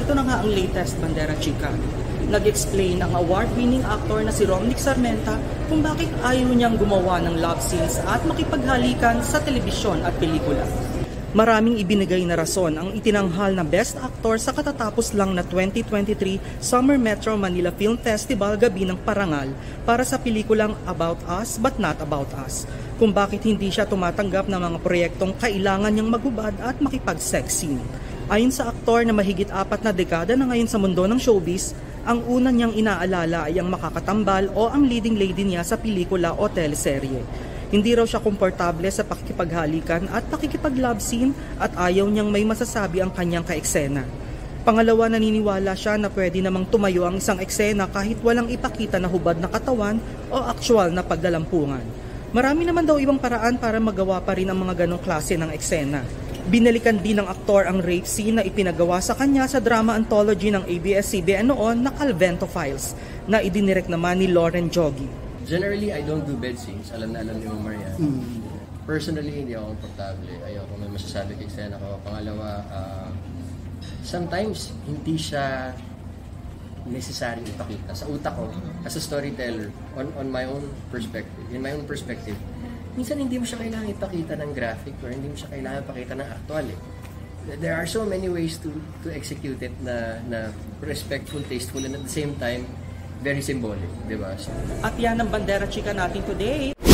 Ito na nga ang latest Bandera Chika. Nag-explain ang award-winning actor na si Romnick Sarmenta kung bakit ayaw niyang gumawa ng love scenes at makipaghalikan sa telebisyon at pelikula. Maraming ibinigay na rason ang itinanghal na Best Actor sa katatapos lang na 2023 Summer Metro Manila Film Festival Gabi ng Parangal para sa pelikulang About Us But Not About Us, kung bakit hindi siya tumatanggap ng mga proyektong kailangan niyang maghubad at makipag-sex scene. Ayon sa aktor na mahigit 4 na dekada na ngayon sa mundo ng showbiz, ang una niyang inaalala ay ang makakatambal o ang leading lady niya sa pelikula o teleserye. Hindi raw siya komportable sa pakikipaghalikan at pakikipag-love scene at ayaw niyang may masasabi ang kanyang kaeksena. Pangalawa, naniniwala siya na pwede namang tumayo ang isang eksena kahit walang ipakita na hubad na katawan o aktwal na paglalampungan. Marami naman daw ibang paraan para magawa pa rin ang mga ganong klase ng eksena. Binalikan din ng aktor ang rape scene na ipinagawa sa kanya sa drama anthology ng ABS-CBN noon na Calvento Files na idinirect naman ni Lauren Jogi. Generally, I don't do bed scenes. Alam na alam ni Maria. Personally, hindi ako komportable. Ayoko may masasabi kay eksena ko. Pangalawa, sometimes hindi siya necessary ipakita. Sa utak ko, as a storyteller, on my own perspective, in my own perspective, minsan hindi mo siya kailangan ipakita ng graphic or hindi mo siya kailangan ipakita ng actual. There are so many ways to execute it na respectful, tasteful, and at the same time, very symbolic, di ba? At yan ang Bandera Chika natin today.